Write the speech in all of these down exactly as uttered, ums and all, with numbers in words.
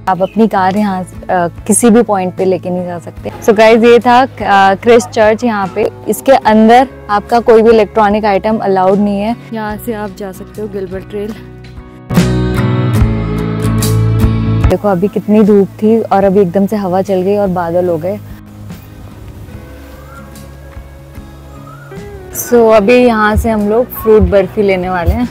आप अपनी कार यहाँ किसी भी पॉइंट पे लेके नहीं जा सकते। सो so गाइज ये था क्रिस्ट चर्च। यहाँ पे इसके अंदर आपका कोई भी इलेक्ट्रॉनिक आइटम अलाउड नहीं है। यहाँ से आप जा सकते हो गिलबर्ट ट्रेल। देखो अभी कितनी धूप थी और अभी एकदम से हवा चल गई और बादल हो गए। सो so, अभी यहाँ से हम लोग फ्रूट बर्फी लेने वाले हैं।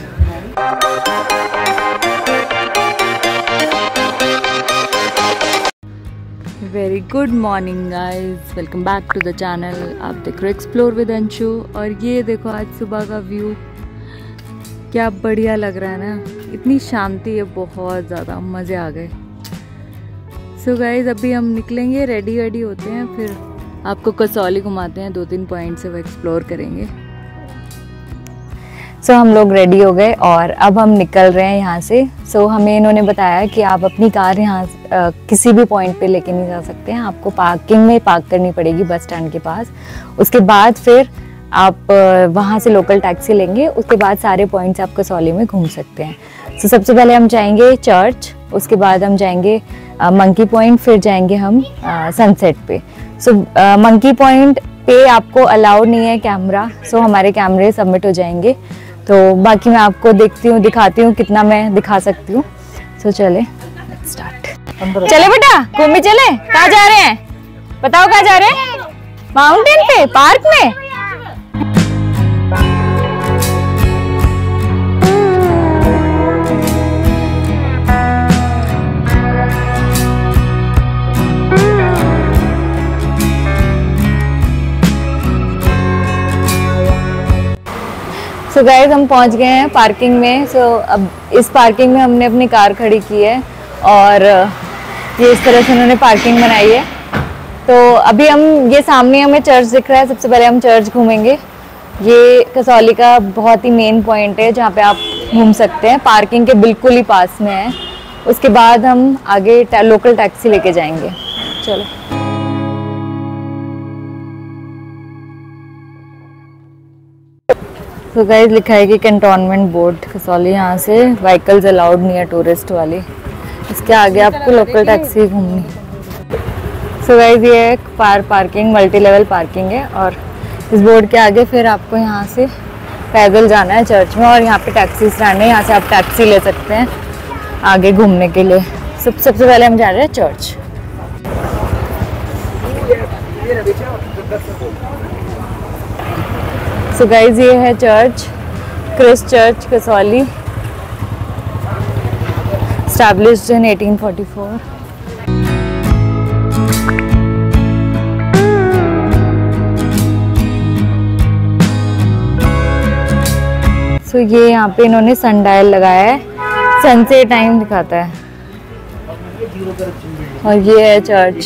Very good morning guys, welcome back to the channel. आप देख रहे हो एक्सप्लोर विद अंशु। और ये देखो आज सुबह का व्यू क्या बढ़िया लग रहा है ना, इतनी शांति है, बहुत ज़्यादा मज़े आ गए। सो so गाइज अभी हम निकलेंगे, रेडी वेडी होते हैं, फिर आपको कसौली घुमाते हैं, दो तीन पॉइंट से वो एक्सप्लोर करेंगे। सो so, हम लोग रेडी हो गए और अब हम निकल रहे हैं यहाँ से। सो so, हमें इन्होंने बताया कि आप अपनी कार यहाँ किसी भी पॉइंट पे लेके नहीं जा सकते हैं, आपको पार्किंग में पार्क करनी पड़ेगी बस स्टैंड के पास। उसके बाद फिर आप वहाँ से लोकल टैक्सी लेंगे, उसके बाद सारे पॉइंट्स आप कसौली में घूम सकते हैं। सो so, सबसे पहले हम जाएंगे चर्च, उसके बाद हम जाएंगे मंकी पॉइंट, फिर जाएंगे हम सनसेट पे। सो मंकी पॉइंट पे आपको अलाउड नहीं है कैमरा, सो so, हमारे कैमरे सबमिट हो जाएंगे। तो बाकी मैं आपको देखती हूँ, दिखाती हूँ कितना मैं दिखा सकती हूँ। सो so, चले लेट्स स्टार्ट। चले बेटा घूमने चले। कहाँ जा रहे हैं बताओ, कहाँ जा रहे हैं? माउंटेन पे, पार्क में। सो so गाइज हम पहुंच गए हैं पार्किंग में। सो so, अब इस पार्किंग में हमने अपनी कार खड़ी की है और ये इस तरह से उन्होंने पार्किंग बनाई है। तो अभी हम ये सामने हमें चर्च दिख रहा है, सबसे पहले हम चर्च घूमेंगे। ये कसौली का बहुत ही मेन पॉइंट है जहाँ पे आप घूम सकते हैं, पार्किंग के बिल्कुल ही पास में है। उसके बाद हम आगे लोकल टैक्सी लेके जाएंगे। चलो तो गाइज लिखा है कि कैंटोनमेंट बोर्ड कसौली, यहाँ से व्हीकल्स अलाउड नहीं है टूरिस्ट वाली। इसके आगे आपको लोकल टैक्सी घूमनी। सो गाइज ये एक car parking, multi level parking है और इस बोर्ड के आगे फिर आपको यहाँ से पैदल जाना है चर्च में और यहाँ पे टैक्सी स्टैंड है, यहाँ से आप टैक्सी ले सकते हैं आगे घूमने के लिए। सब सबसे पहले हम जा रहे हैं चर्च। सो so गाइज ये है church, Christ church Kasauli, established in eighteen forty-four। So so ये यहाँ पे इन्होंने सनडायल लगाया है, सनसेट टाइम दिखाता है। और ये है चर्च।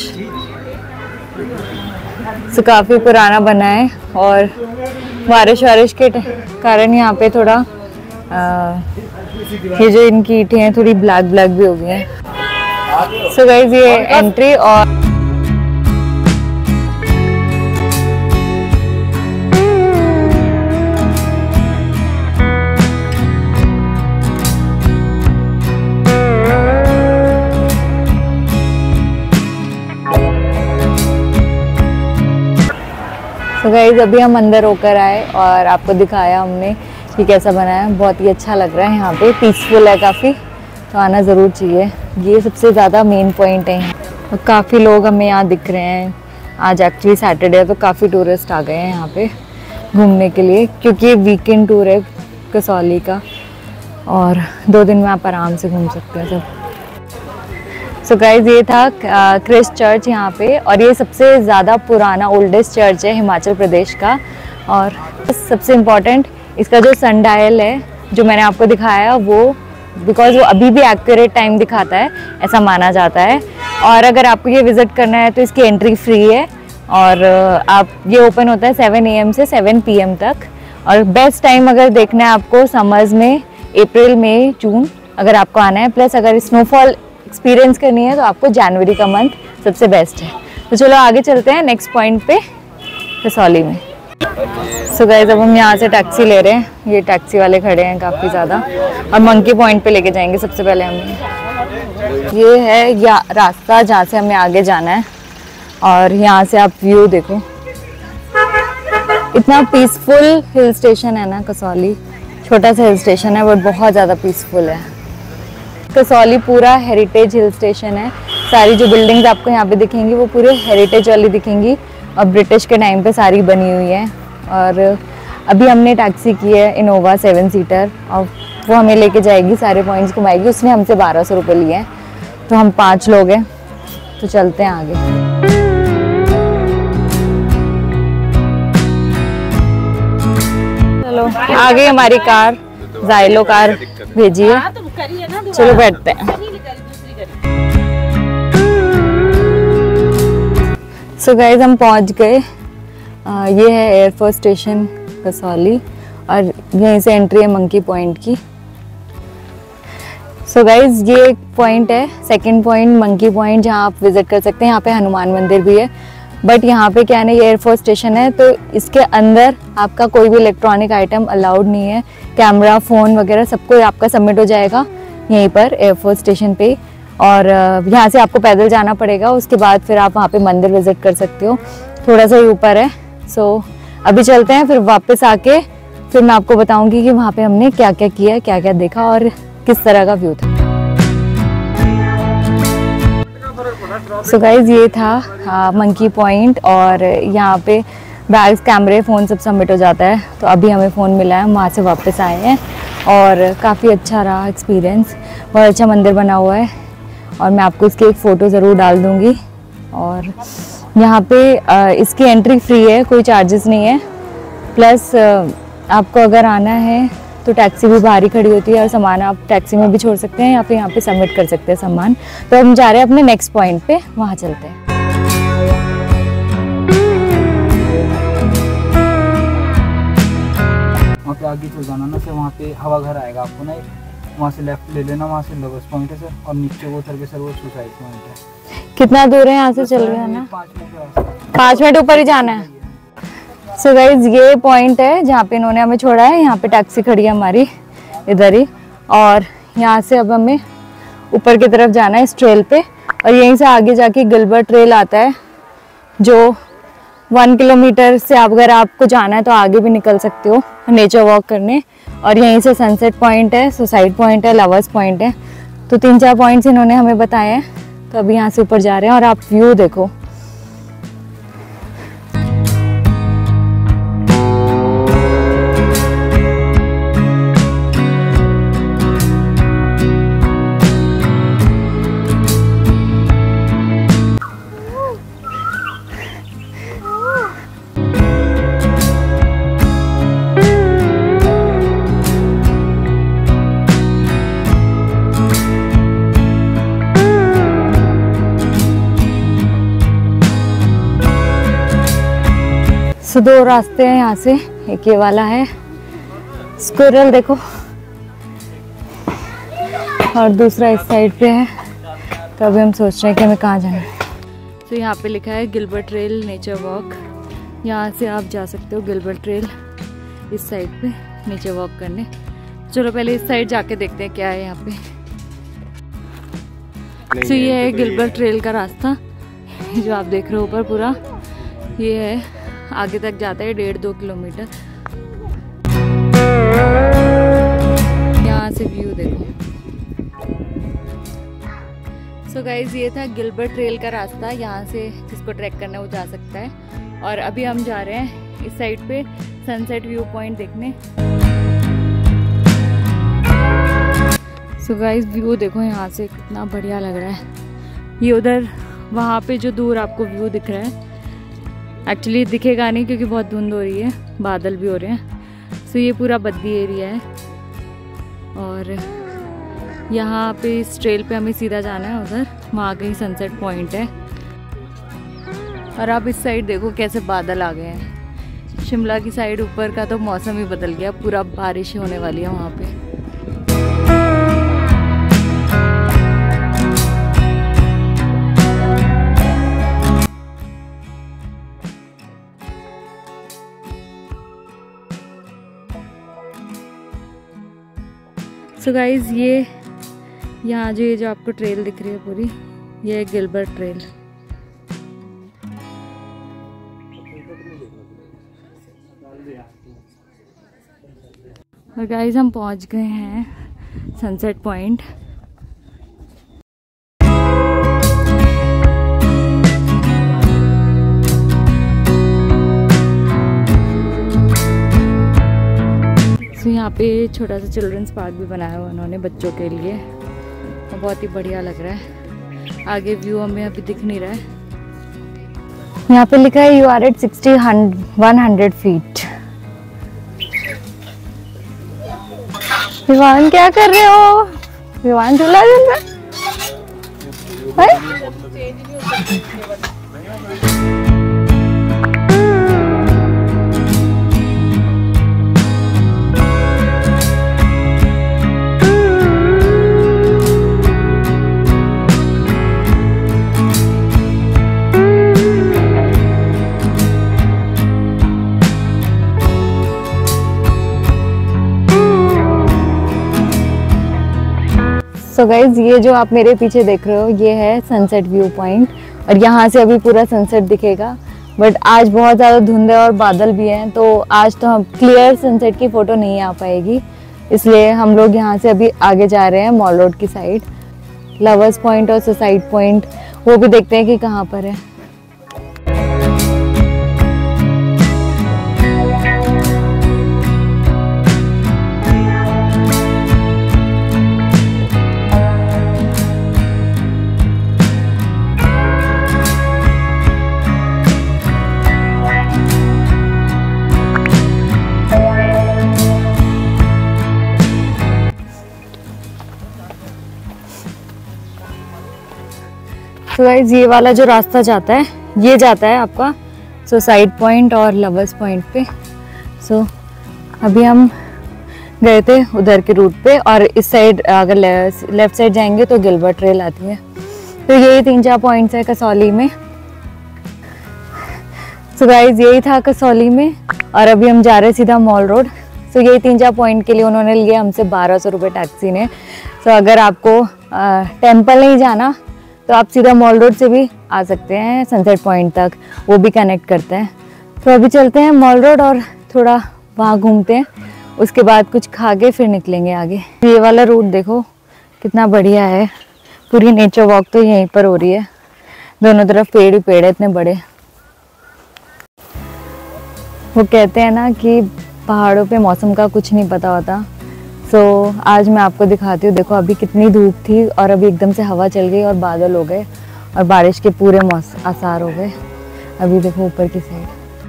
सो so काफ़ी पुराना बना है और बारिश वारिश के कारण यहाँ पे थोड़ा आ, ये जो इनकी ईंटें हैं थोड़ी ब्लैक ब्लैक भी हो गई हैं। सो गाइज ये एंट्री और तो गाइज अभी हम अंदर होकर आए और आपको दिखाया हमने कि कैसा बना है। बहुत ही अच्छा लग रहा है, यहाँ पे पीसफुल है काफ़ी, तो आना ज़रूर चाहिए। ये सबसे ज़्यादा मेन पॉइंट है यहाँ। काफ़ी लोग हमें यहाँ दिख रहे हैं। आज एक्चुअली सैटरडे है तो काफ़ी टूरिस्ट आ गए हैं यहाँ पे घूमने के लिए, क्योंकि ये वीकेंड टूर है कसौली का और दो दिन में आप आराम से घूम सकते हैं सब। सो so गाइज ये था क्रिस्ट चर्च यहाँ पे और ये सबसे ज़्यादा पुराना ओल्डेस्ट चर्च है हिमाचल प्रदेश का। और सबसे इम्पॉर्टेंट इसका जो सनडायल है जो मैंने आपको दिखाया वो बिकॉज वो अभी भी एक्यूरेट टाइम दिखाता है, ऐसा माना जाता है। और अगर आपको ये विज़िट करना है तो इसकी एंट्री फ्री है और आप ये ओपन होता है सेवन ए एम से सेवन पी एम तक। और बेस्ट टाइम अगर देखना है आपको समर्स में, अप्रैल मई जून अगर आपको आना है, प्लस अगर स्नोफॉल एक्सपीरियंस करनी है तो आपको जनवरी का मंथ सबसे बेस्ट है। तो चलो आगे चलते हैं नेक्स्ट पॉइंट पे कसौली में। सो गाइस अब हम यहाँ से टैक्सी ले रहे हैं, ये टैक्सी वाले खड़े हैं काफ़ी ज़्यादा और मंकी पॉइंट पे लेके जाएंगे सबसे पहले हमें। ये है या रास्ता जहाँ से हमें आगे जाना है, और यहाँ से आप व्यू देखो, इतना पीसफुल हिल स्टेशन है ना कसौली। छोटा सा हिल स्टेशन है बट बहुत ज़्यादा पीसफुल है। कसौली पूरा हेरिटेज हिल स्टेशन है। सारी जो बिल्डिंग्स आपको यहाँ पे दिखेंगी वो पूरे हेरिटेज वाली दिखेंगी, और ब्रिटिश के टाइम पे सारी बनी हुई है। और अभी हमने टैक्सी की है इनोवा सेवन सीटर, और वो हमें लेके जाएगी, सारे पॉइंट्स घुमाएगी। उसने हमसे बारह सौ रुपये लिए हैं, तो हम पाँच लोग हैं, तो चलते हैं आगे। चलो आगे हमारी कार, जाइलो कार भेजी है, चलो बैठते हैं। सो गाइज हम पहुंच गए। ये है एयरफोर्स स्टेशन कसौली, और यहीं से एंट्री है मंकी पॉइंट की। सो गाइज ये एक पॉइंट है, सेकंड पॉइंट मंकी पॉइंट, जहाँ आप विजिट कर सकते हैं। यहाँ पे हनुमान मंदिर भी है, बट यहाँ पे क्या है ना, ये एयरफोर्स स्टेशन है, तो इसके अंदर आपका कोई भी इलेक्ट्रॉनिक आइटम अलाउड नहीं है। कैमरा, फ़ोन वगैरह सबको आपका सबमिट हो जाएगा यहीं पर एयरफोर्स स्टेशन पे। और यहाँ से आपको पैदल जाना पड़ेगा, उसके बाद फिर आप वहाँ पे मंदिर विजिट कर सकते हो, थोड़ा सा ही ऊपर है। सो अभी चलते हैं, फिर वापस आके फिर मैं आपको बताऊँगी कि वहाँ पर हमने क्या क्या किया, क्या क्या देखा और किस तरह का व्यू था। सो so गाइज ये था मंकी पॉइंट, और यहाँ पे बैग्स, कैमरे, फ़ोन सब सबमिट हो जाता है। तो अभी हमें फ़ोन मिला है, हम वहाँ से वापस आए हैं, और काफ़ी अच्छा रहा एक्सपीरियंस। बहुत अच्छा मंदिर बना हुआ है, और मैं आपको इसकी एक फ़ोटो ज़रूर डाल दूँगी। और यहाँ पे आ, इसकी एंट्री फ्री है, कोई चार्जेस नहीं है। प्लस आपको अगर आना है तो टैक्सी भी बाहर ही खड़ी होती है, और सामान आप टैक्सी में भी छोड़ सकते हैं, या फिर यहाँ पे सबमिट कर सकते हैं सामान। तो हम जा रहे हैं अपने नेक्स्ट पॉइंट पे, वहाँ चलते हैं। वहाँ पे आगे चल जाना ना, फिर वहाँ पे हवा घर आएगा आपको ना, वहाँ से लेफ्ट ले लेना, वहाँ से लवर्स पॉइंट है सर, और नीचे वो उतर के सर वो सुसाइड पॉइंट है। कितना दूर है यहाँ से? चल रहे हैं ना, पाँच मिनट पाँच मिनट ऊपर ही जाना है। सो so गाइज ये पॉइंट है जहाँ पे इन्होंने हमें छोड़ा है। यहाँ पे टैक्सी खड़ी है हमारी इधर ही, और यहाँ से अब हमें ऊपर की तरफ जाना है इस ट्रेल पे, और यहीं से आगे जाके गिलबर्ट ट्रेल आता है, जो वन किलोमीटर से आप अगर आपको जाना है तो आगे भी निकल सकते हो नेचर वॉक करने। और यहीं से सनसेट पॉइंट है, सुसाइड पॉइंट है, लवर्स पॉइंट है। तो तीन चार पॉइंट्स इन्होंने हमें बताए हैं। तो अभी यहाँ से ऊपर जा रहे हैं, और आप व्यू देखो। सो दो रास्ते हैं यहाँ से, एक ये वाला है, स्क्विरल देखो, और दूसरा इस साइड पे है। तो अभी हम सोच रहे हैं कि हमें कहाँ जाना है। तो यहाँ पे लिखा है गिलबर्ट ट्रेल नेचर वॉक, यहाँ से आप जा सकते हो गिलबर्ट ट्रेल इस साइड पे नेचर वॉक करने। चलो पहले इस साइड जाके देखते हैं क्या है यहाँ पे। तो ये है गिलबर्ट ट्रेल का रास्ता, जो आप देख रहे हो ऊपर पूरा, ये है, आगे तक जाता है डेढ़ दो किलोमीटर। यहाँ से व्यू देखो। सो so गाइज ये था गिलबर्ट ट्रेल का रास्ता, यहाँ से जिसको ट्रैक करना है वो जा सकता है। और अभी हम जा रहे हैं इस साइड पे सनसेट व्यू पॉइंट देखने। सो गाइज व्यू देखो यहाँ से, कितना बढ़िया लग रहा है। ये उधर वहाँ पे जो दूर आपको व्यू दिख रहा है, एक्चुअली दिखेगा नहीं क्योंकि बहुत धुंध हो रही है, बादल भी हो रहे हैं। सो ये पूरा बद्दी एरिया है, और यहाँ पे इस ट्रेल पे हमें सीधा जाना है उधर, वहाँ कहीं सनसेट पॉइंट है। और आप इस साइड देखो कैसे बादल आ गए हैं। शिमला की साइड ऊपर का तो मौसम ही बदल गया, पूरा बारिश होने वाली है वहाँ पे। सो so गाइज ये यहाँ जो ये जो आपको ट्रेल दिख रही है पूरी, ये है गिलबर्ट ट्रेल। और गाइस हम पहुँच गए हैं सनसेट पॉइंट। तो यहाँ पे छोटा सा चिल्ड्रंस पार्क भी बनाया हुआ उन्होंने बच्चों के लिए, और बहुत ही बढ़िया लग रहा है। आगे व्यू हमें अभी दिख नहीं रहा है। यहाँ पे लिखा है you are at sixty one hundred feet. Vivaan क्या कर रहे हो? विवान झूला झूल रहा है? तो गाइज ये जो आप मेरे पीछे देख रहे हो ये है सनसेट व्यू पॉइंट, और यहाँ से अभी पूरा सनसेट दिखेगा। बट आज बहुत ज़्यादा धुंध है और बादल भी हैं, तो आज तो हम क्लियर सनसेट की फ़ोटो नहीं आ पाएगी, इसलिए हम लोग यहाँ से अभी आगे जा रहे हैं मॉल रोड की साइड। लवर्स पॉइंट और सुसाइड पॉइंट वो भी देखते हैं कि कहाँ पर है। तो गाइस ये वाला जो रास्ता जाता है ये जाता है आपका सुसाइड पॉइंट और लवर्स पॉइंट पे। सो so, अभी हम गए थे उधर के रूट पे, और इस साइड अगर ले, लेफ्ट साइड जाएंगे तो गिलबर्ट ट्रेल आती है। तो यही तीन चार पॉइंट्स है कसौली में। सो so गाइस यही था कसौली में, और अभी हम जा रहे हैं सीधा मॉल रोड। सो so, यही तीन चार पॉइंट के लिए उन्होंने लिया हमसे बारह सौ रुपये टैक्सी ने। सो so, अगर आपको आ, टेम्पल नहीं जाना तो आप सीधा मॉल रोड से भी आ सकते हैं सनसेट पॉइंट तक, वो भी कनेक्ट करते हैं। तो अभी चलते हैं मॉल रोड और थोड़ा वहाँ घूमते हैं, उसके बाद कुछ खा के फिर निकलेंगे आगे। ये वाला रूट देखो कितना बढ़िया है, पूरी नेचर वॉक तो यहीं पर हो रही है, दोनों तरफ पेड़ ही पेड़ है इतने बड़े। वो कहते हैं ना कि पहाड़ों पे मौसम का कुछ नहीं पता होता। सो so, आज मैं आपको दिखाती हूँ। देखो अभी कितनी धूप थी और अभी एकदम से हवा चल गई और बादल हो गए और बारिश के पूरे मौसम आसार हो गए। अभी देखो ऊपर की साइड,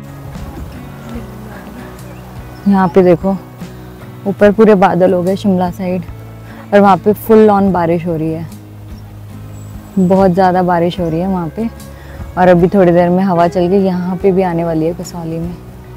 यहाँ पे देखो ऊपर पूरे बादल हो गए शिमला साइड, और वहाँ पे फुल ऑन बारिश हो रही है, बहुत ज़्यादा बारिश हो रही है वहाँ पे। और अभी थोड़ी देर में हवा चल गई, यहाँ पे भी आने वाली है कसौली में।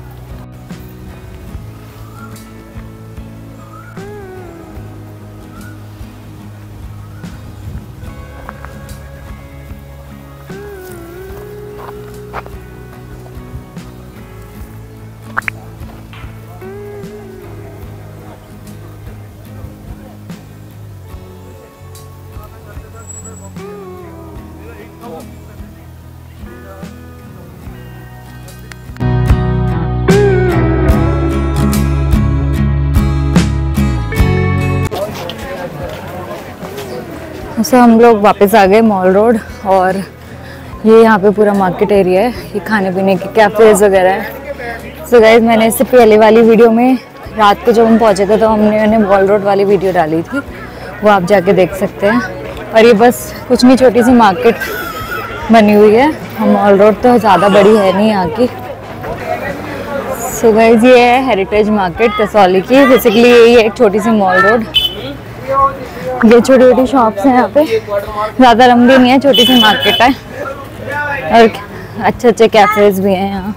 सो हम लोग वापस आ गए मॉल रोड, और ये यहाँ पे पूरा मार्केट एरिया है, ये खाने पीने के कैफ़ेज वगैरह है। सो गाइस मैंने इससे पहले वाली वीडियो में रात को जब हम पहुँचे थे तो हमने मैंने मॉल रोड वाली वीडियो डाली थी, वो आप जाके देख सकते हैं। और ये बस कुछ नहीं, छोटी सी मार्केट बनी हुई है। हम मॉल रोड तो ज़्यादा बड़ी है नहीं यहाँ की। सो गाइस ये है हेरिटेज मार्केट कसौली की, बेसिकली यही है एक छोटी सी मॉल रोड। ये छोटी छोटी शॉप्स हैं यहाँ पे, ज़्यादा लंबी नहीं है, छोटी सी मार्केट है, और अच्छे अच्छे कैफेज भी हैं यहाँ।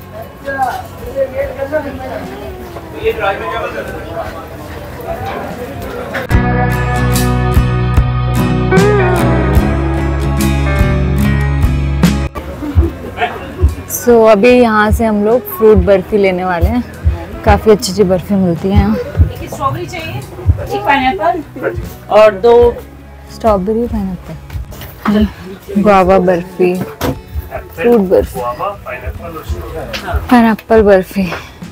सो so, अभी यहाँ से हम लोग फ्रूट बर्फी लेने वाले हैं, काफ़ी अच्छी अच्छी बर्फी मिलती है यहाँ। स्ट्रॉबेरी चाहिए, एक पाइनएप्पल और दो strawberry pineapple, guava barfi, fruit barfi, pineapple barfi.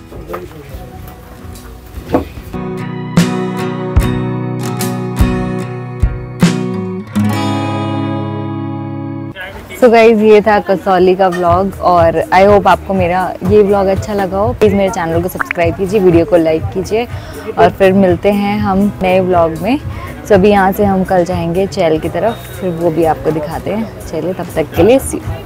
So guys ये था कसौली का व्लॉग और आई होप आपको मेरा ये व्लॉग अच्छा लगा हो। प्लीज़ मेरे चैनल को सब्सक्राइब कीजिए, वीडियो को लाइक कीजिए और फिर मिलते हैं हम नए व्लॉग में। सो अभी यहाँ से हम कल जाएंगे चैल की तरफ, फिर वो भी आपको दिखाते हैं। चलिए तब तक के लिए सी यू।